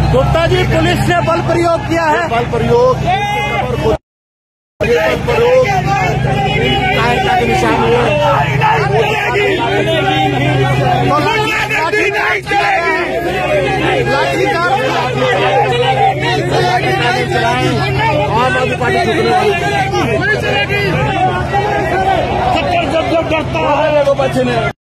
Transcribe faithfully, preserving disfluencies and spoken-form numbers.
Gupta ji, police ने बल प्रयोग किया है। बल प्रयोग बल प्रयोग का निशान है। आम आदमी पार्टी जब जब डरता है वो बच्चे ने